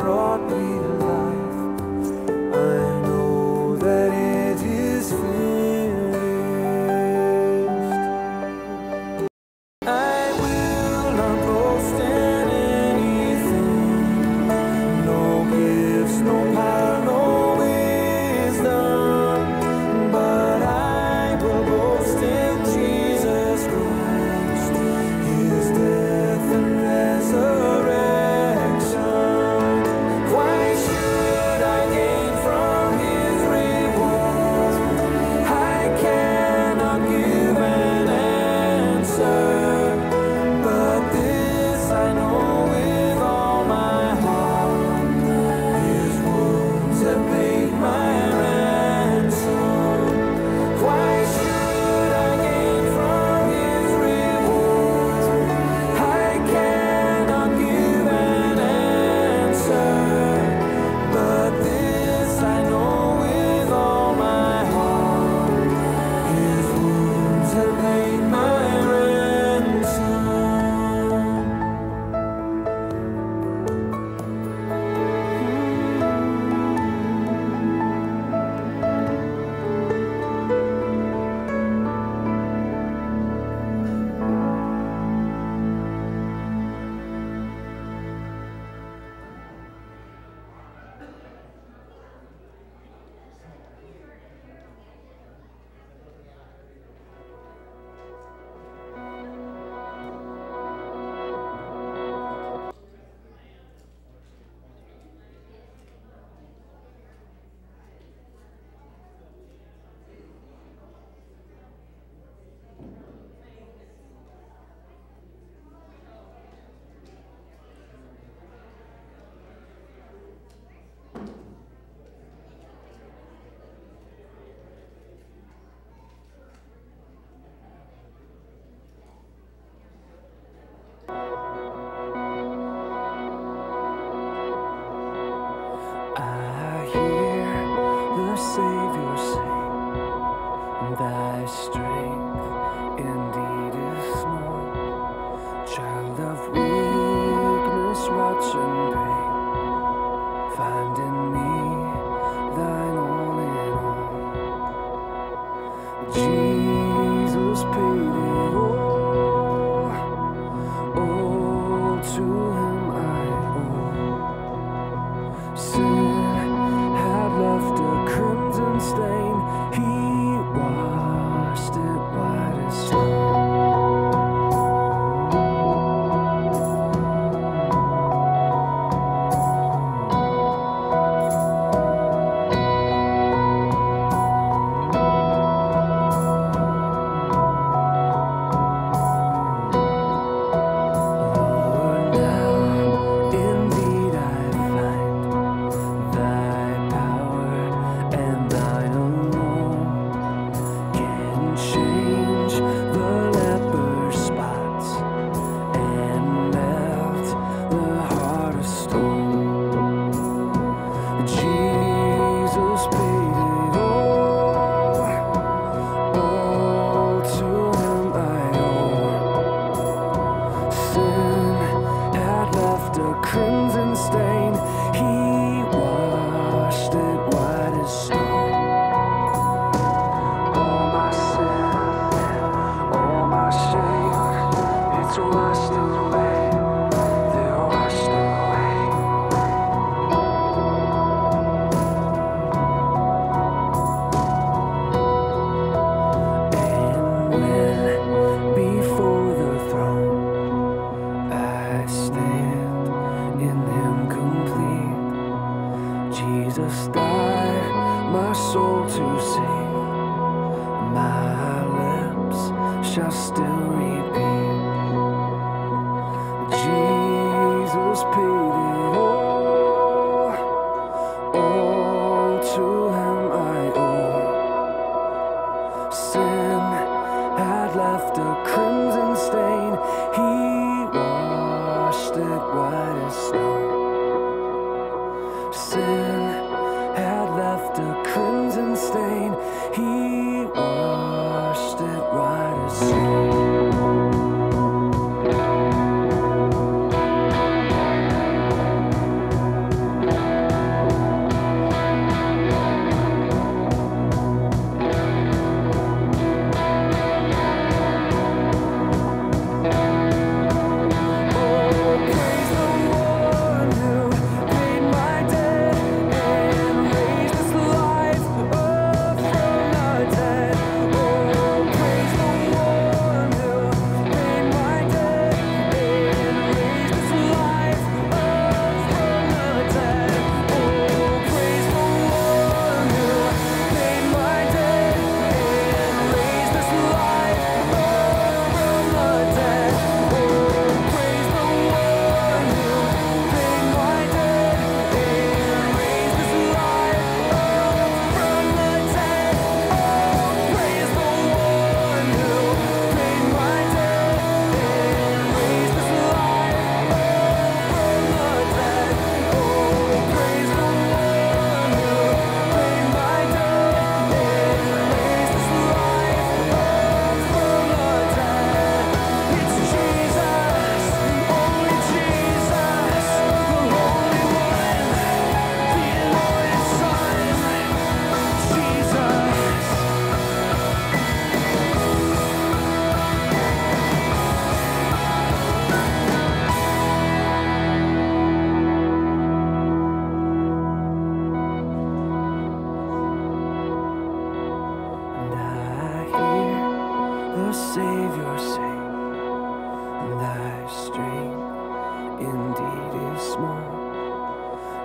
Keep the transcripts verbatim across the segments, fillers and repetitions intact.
brought me life. I know that it is finished. I will not boast in anything, no gifts, no power, no wisdom, but I will boast in Jesus Christ, His death and resurrection. Why should I gain from His reward? I cannot give an answer, but this I know with all my heart: His wounds have paid my ransom. Why should I gain from His reward? I cannot give an answer, but this I know with all my heart: His wounds have paid my ransom. I hear the Savior say, thy strength indeed is small. Child of weakness, watch and pray. Find in me thine all in all. Jesus paid it all. All to Him I owe. Sin had left a crimson stain. He washed it white as snow. Lord, now indeed I find thy power and thine alone can change the leper's spots and melt the heart of stone. Jesus paid it all. All to Him I owe. Sin had left a crimson stain. He washed it white as snow. All my sin, all my shame, it's washed away. They're washed away. And when before the throne I stand in Him complete, Jesus died my soul to sing. My lips shall still repeat. Jesus paid it all. All to Him I owe. Sin had left a crimson stain. He washed it white as snow. Sin had left a crimson stain. He washed it white as snow.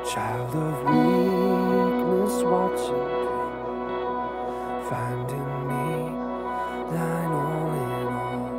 child of weakness, watching pain, finding me thine all in all.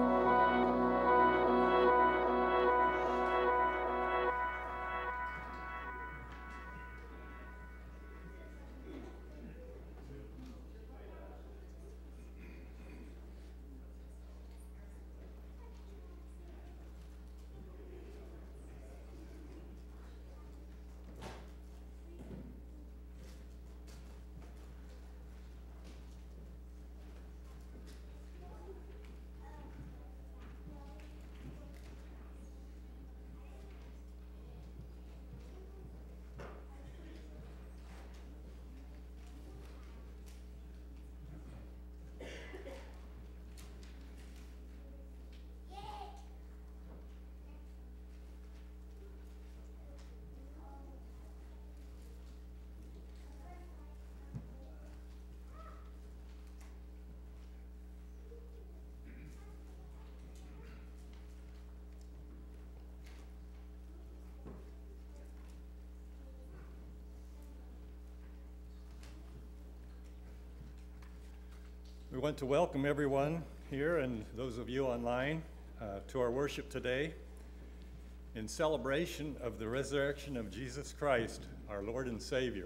We want to welcome everyone here and those of you online uh, to our worship today in celebration of the resurrection of Jesus Christ, our Lord and Savior.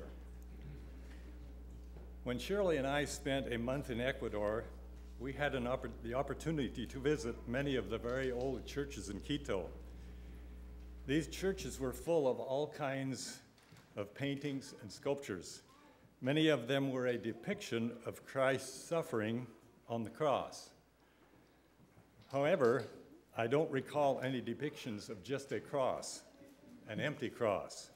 When Shirley and I spent a month in Ecuador, we had an oppor- the opportunity to visit many of the very old churches in Quito. These churches were full of all kinds of paintings and sculptures. Many of them were a depiction of Christ's suffering on the cross. However, I don't recall any depictions of just a cross, an empty cross.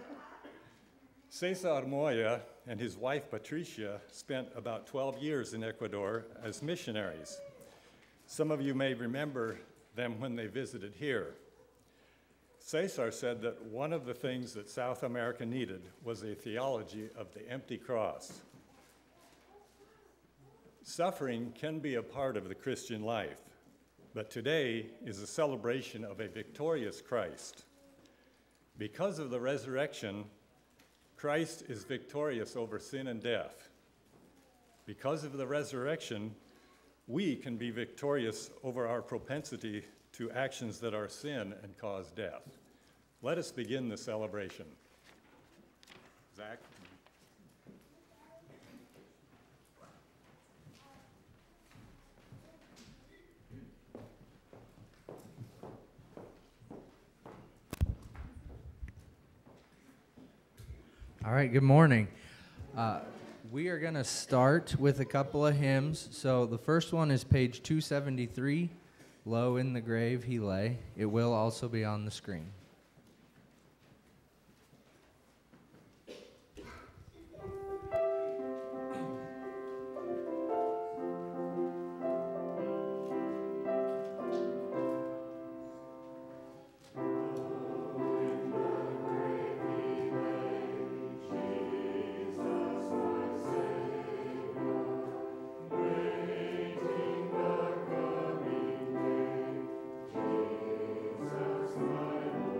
Cesar Moya and his wife Patricia spent about twelve years in Ecuador as missionaries. Some of you may remember them when they visited here. Cesar said that one of the things that South America needed was a theology of the empty cross. Suffering can be a part of the Christian life, but today is a celebration of a victorious Christ. Because of the resurrection, Christ is victorious over sin and death. Because of the resurrection, we can be victorious over our propensity to actions that are sin and cause death. Let us begin the celebration. Zach? All right, good morning. Uh, we are going to start with a couple of hymns. So the first one is page two seventy-three, Low in the Grave He Lay. It will also be on the screen. Jesus, my Lord.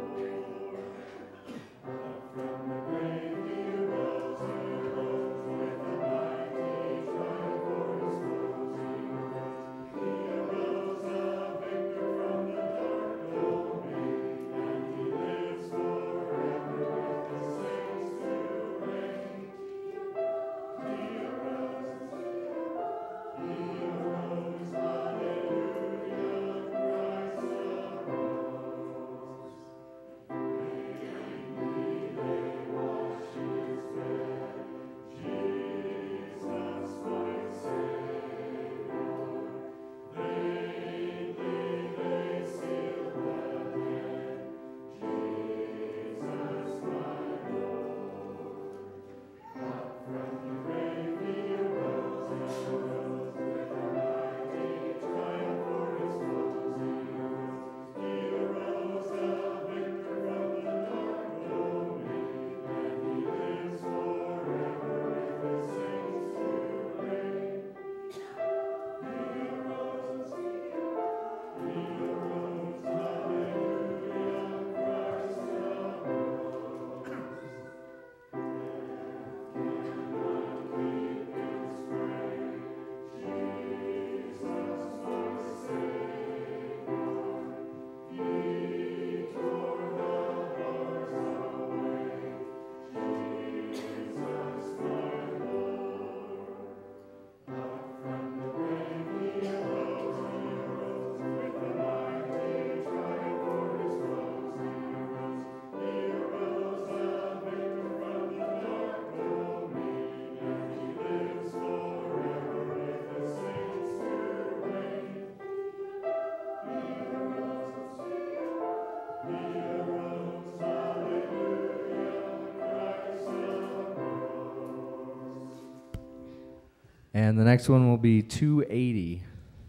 And the next one will be two eighty.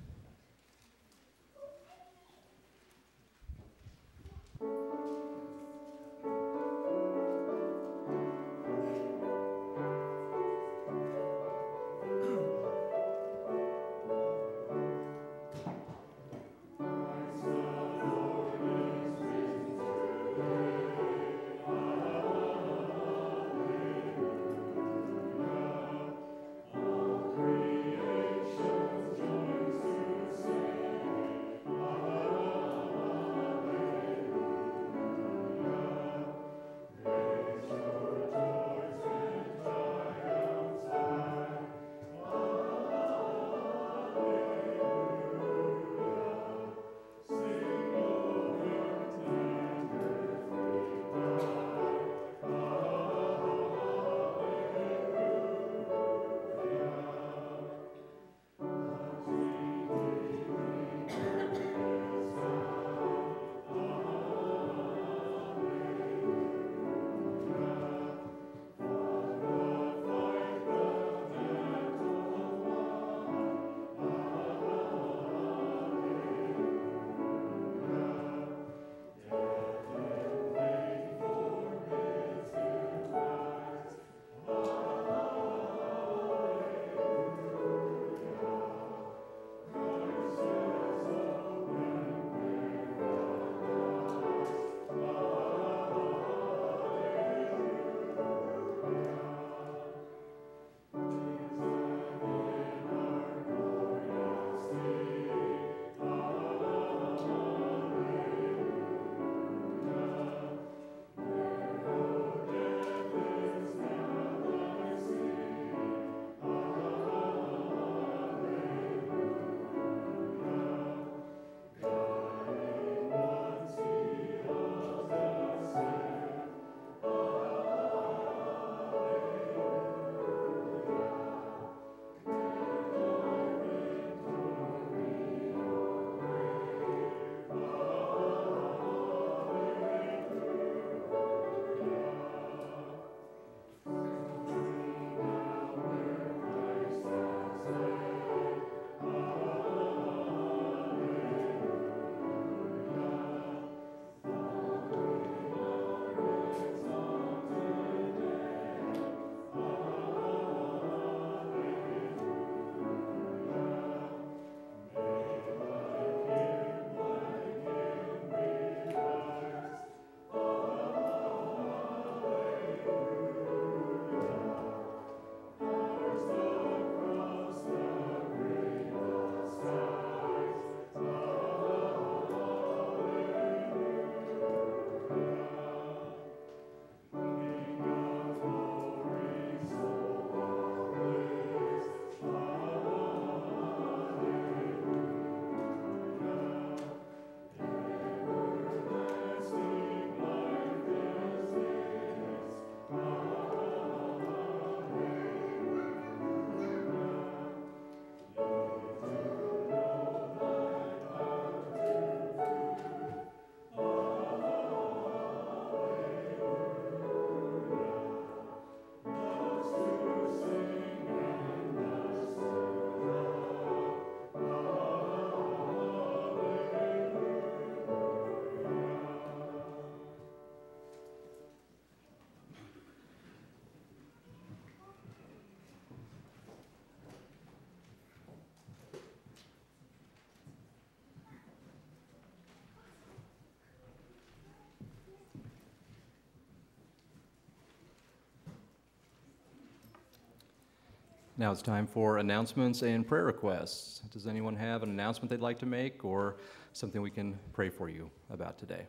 Now it's time for announcements and prayer requests. Does anyone have an announcement they'd like to make or something we can pray for you about today?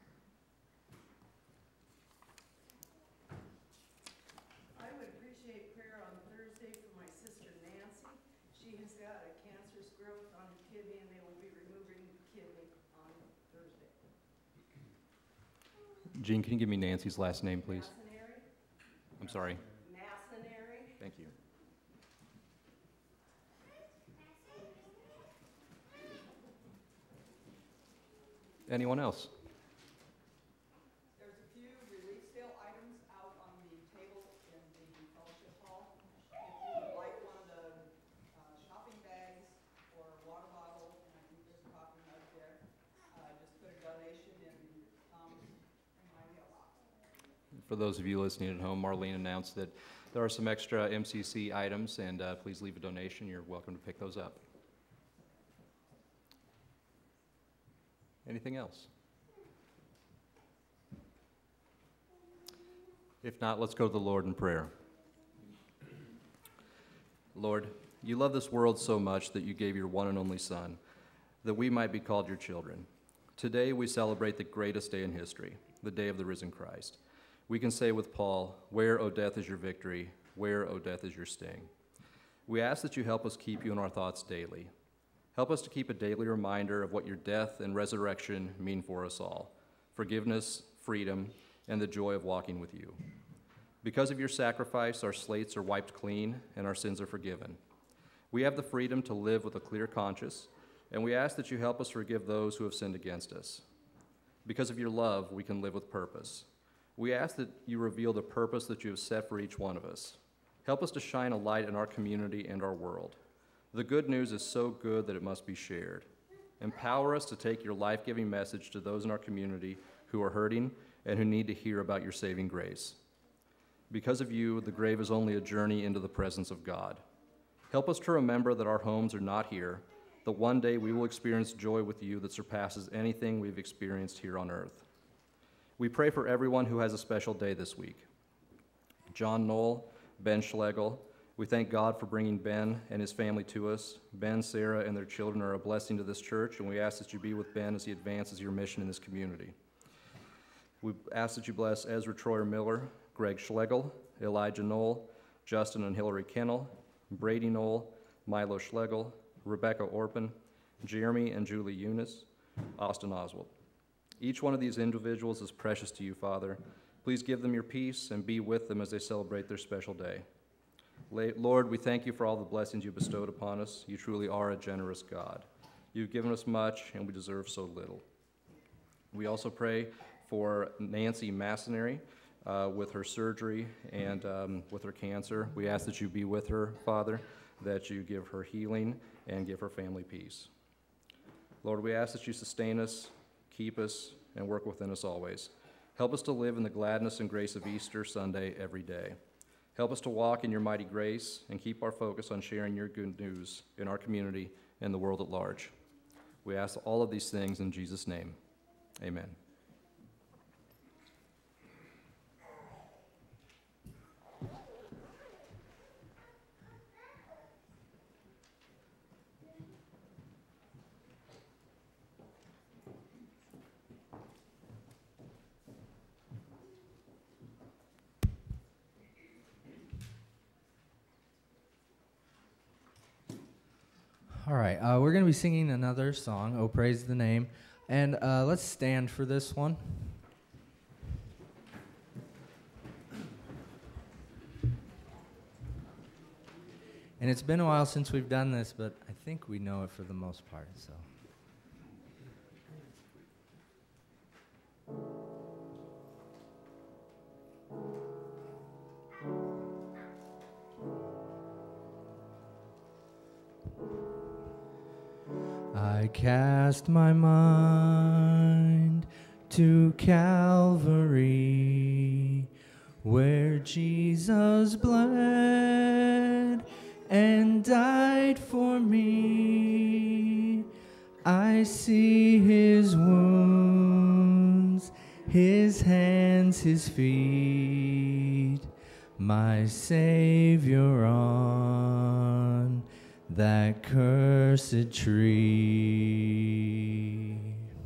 I would appreciate prayer on Thursday for my sister Nancy. She has got a cancerous growth on her kidney and they will be removing the kidney on Thursday. Jean, can you give me Nancy's last name, please? Masonary? I'm sorry. Masonary? Thank you. Anyone else? There's a few relief sale items out on the table in the fellowship hall. If you would like one to for those of you listening at home, Marlene announced that there are some extra M C C items, and uh, please leave a donation. You're welcome to pick those up. Anything else? If not, let's go to the Lord in prayer. Lord, you love this world so much that you gave your one and only Son, that we might be called your children. Today we celebrate the greatest day in history, the day of the risen Christ. We can say with Paul, "Where, O death, is your victory? Where, O death, is your sting?" We ask that you help us keep you in our thoughts daily. Help us to keep a daily reminder of what your death and resurrection mean for us all: forgiveness, freedom, and the joy of walking with you. Because of your sacrifice, our slates are wiped clean and our sins are forgiven. We have the freedom to live with a clear conscience, and we ask that you help us forgive those who have sinned against us. Because of your love, we can live with purpose. We ask that you reveal the purpose that you have set for each one of us. Help us to shine a light in our community and our world. The good news is so good that it must be shared. Empower us to take your life-giving message to those in our community who are hurting and who need to hear about your saving grace. Because of you, the grave is only a journey into the presence of God. Help us to remember that our homes are not here, that one day we will experience joy with you that surpasses anything we've experienced here on earth. We pray for everyone who has a special day this week. John Knoll, Ben Schlegel, we thank God for bringing Ben and his family to us. Ben, Sarah, and their children are a blessing to this church, and we ask that you be with Ben as he advances your mission in this community. We ask that you bless Ezra Troyer Miller, Greg Schlegel, Elijah Knoll, Justin and Hillary Kennel, Brady Knoll, Milo Schlegel, Rebecca Orpin, Jeremy and Julie Eunice, Austin Oswald. Each one of these individuals is precious to you, Father. Please give them your peace and be with them as they celebrate their special day. Lord, we thank you for all the blessings you bestowed upon us. You truly are a generous God. You've given us much, and we deserve so little. We also pray for Nancy Massonary uh, with her surgery and um, with her cancer. We ask that you be with her, Father, that you give her healing and give her family peace. Lord, we ask that you sustain us, keep us, and work within us always. Help us to live in the gladness and grace of Easter Sunday every day. Help us to walk in your mighty grace and keep our focus on sharing your good news in our community and the world at large. We ask all of these things in Jesus' name. Amen. All right, uh, we're going to be singing another song, "Oh Praise the Name," and uh, let's stand for this one. And it's been a while since we've done this, but I think we know it for the most part, so. I cast my mind to Calvary, where Jesus bled and died for me. I see his wounds, his hands, his feet, my Savior on that cursed tree.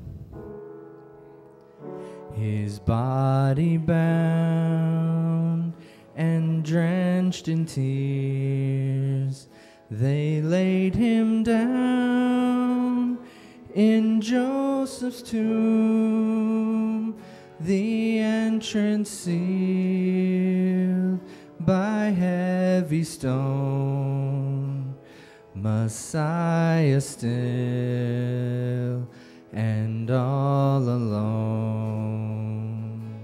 His body bound and drenched in tears, they laid him down in Joseph's tomb, the entrance sealed by heavy stone. Messiah still and all alone.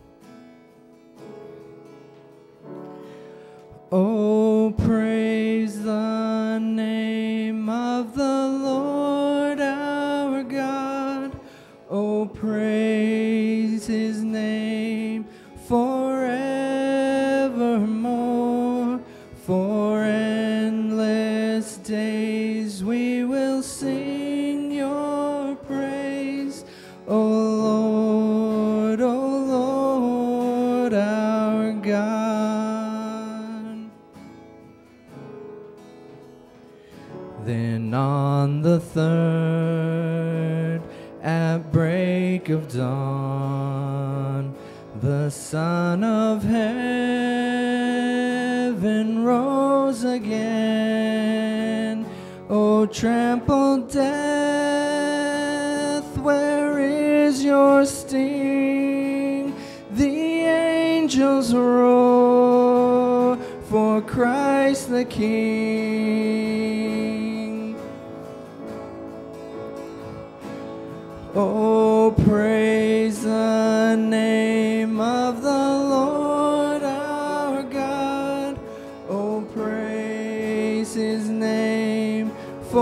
Oh, praise the name of the Lord our God. Oh, praise his name for our God. Then on the third, at break of dawn, the Son of Heaven rose again. O trampled death, where is your sting? The angels roar for Christ the King. Oh, praise the name of the Lord our God. Oh, praise his name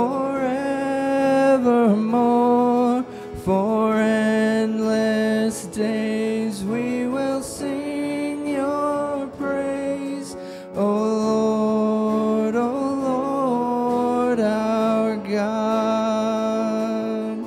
forevermore. For endless days we will sing your praise. O Lord, O Lord our God.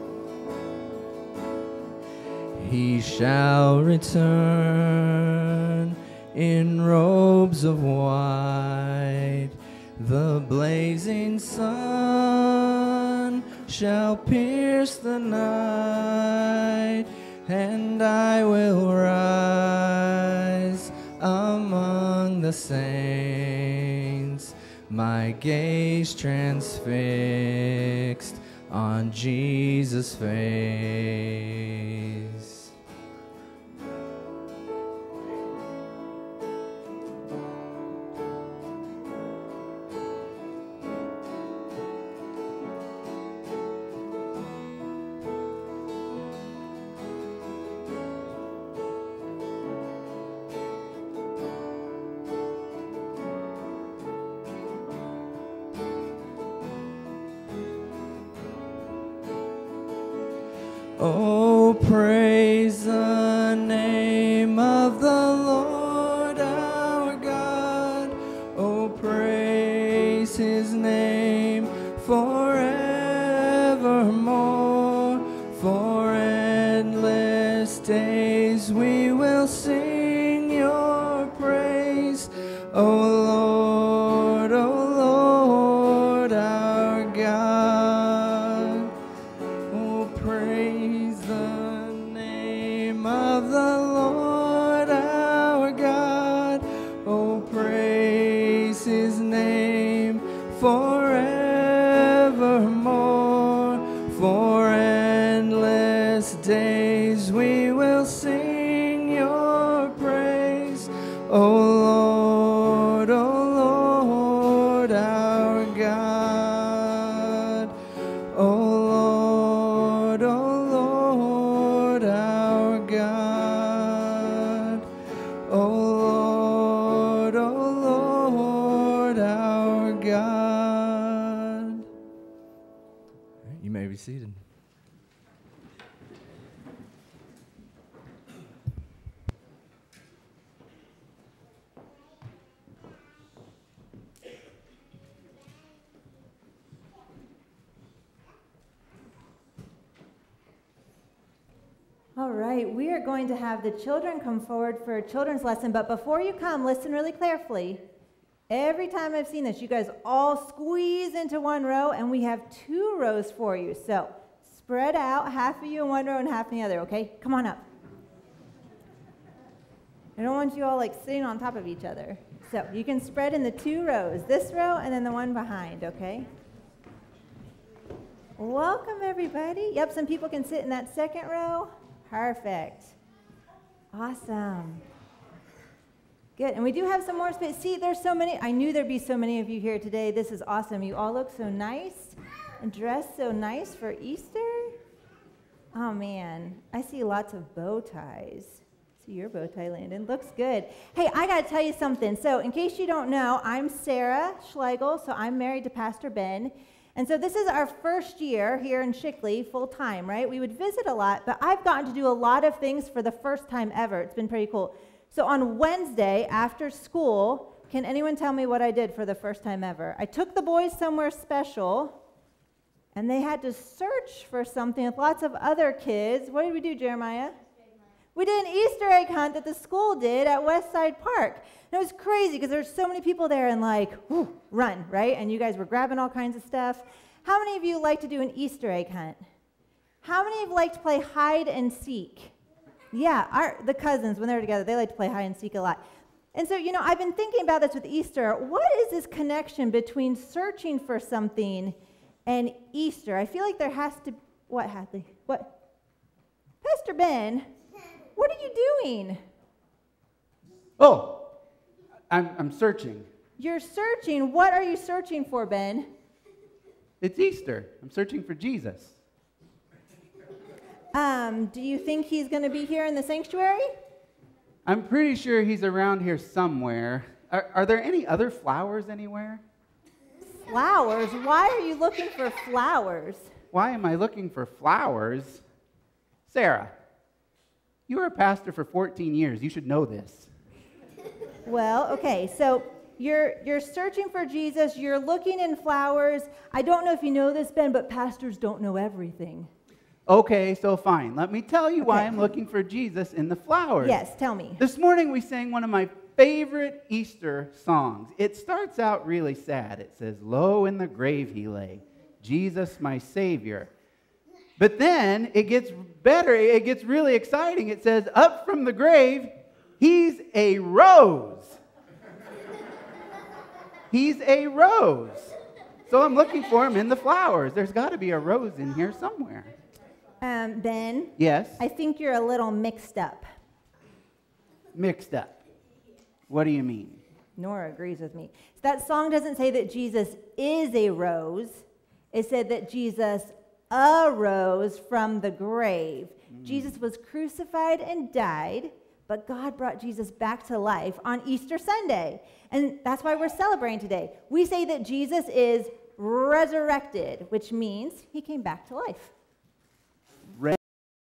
He shall return in robes of white. The blazing sun shall pierce the night, and I will rise among the saints, my gaze transfixed on Jesus' face. Oh, praise the name of the Lord our God. Oh, praise his name forevermore. For endless days we will sing your praise. Oh, Lord, oh, Lord our God. Oh, praise the name of the Lord our God. Oh, praise his name forevermore. For endless days we will sing your praise. Oh, Lord, oh, Lord our God. Oh, Lord, oh, Lord our God. Oh, Lord, oh, Lord our God. You may be seated. All right, we are going to have the children come forward for a children's lesson, but before you come, listen really carefully. Every time I've seen this, you guys all squeeze into one row, and we have two rows for you. So spread out, half of you in one row and half in the other, okay? Come on up. I don't want you all like sitting on top of each other. So you can spread in the two rows, this row and then the one behind, okay? Welcome, everybody. Yep, some people can sit in that second row. Perfect. Awesome. Good. And we do have some more space. See, there's so many. I knew there'd be so many of you here today. This is awesome. You all look so nice and dressed so nice for Easter. Oh, man. I see lots of bow ties. See your bow tie, Landon. Looks good. Hey, I got to tell you something. So in case you don't know, I'm Sarah Schlegel. So I'm married to Pastor Ben. And so this is our first year here in Shickley, full-time, right? We would visit a lot, but I've gotten to do a lot of things for the first time ever. It's been pretty cool. So on Wednesday, after school, can anyone tell me what I did for the first time ever? I took the boys somewhere special, and they had to search for something with lots of other kids. What did we do, Jeremiah? We did an Easter egg hunt that the school did at Westside Park. And it was crazy because there's so many people there and like, whoo, run, right? And you guys were grabbing all kinds of stuff. How many of you like to do an Easter egg hunt? How many of you like to play hide and seek? Yeah, our, the cousins, when they're together, they like to play hide and seek a lot. And so, you know, I've been thinking about this with Easter. What is this connection between searching for something and Easter? I feel like there has to, what, Hadley? What? Pastor Ben, what are you doing? Oh, I'm, I'm searching. You're searching. What are you searching for, Ben? It's Easter. I'm searching for Jesus. Um, do you think he's going to be here in the sanctuary? I'm pretty sure he's around here somewhere. Are, are there any other flowers anywhere? Flowers? Why are you looking for flowers? Why am I looking for flowers? Sarah, you were a pastor for fourteen years. You should know this. Well, okay, so you're you're searching for Jesus. You're looking in flowers. I don't know if you know this, Ben, but pastors don't know everything. Okay, so fine. Let me tell you why Okay. I'm looking for Jesus in the flowers. Yes, tell me. This morning we sang one of my favorite Easter songs. It starts out really sad. It says, "Low in the grave he lay, Jesus my Savior." But then it gets better. It gets really exciting. It says, "Up from the grave, he's a rose." He's a rose. So I'm looking for him in the flowers. There's got to be a rose in here somewhere. Um, Ben, Yes? I think you're a little mixed up. Mixed up. What do you mean? Nora agrees with me. So that song doesn't say that Jesus is a rose. It said that Jesus arose from the grave. Mm. Jesus was crucified and died, but God brought Jesus back to life on Easter Sunday. And that's why we're celebrating today. We say that Jesus is resurrected, which means he came back to life.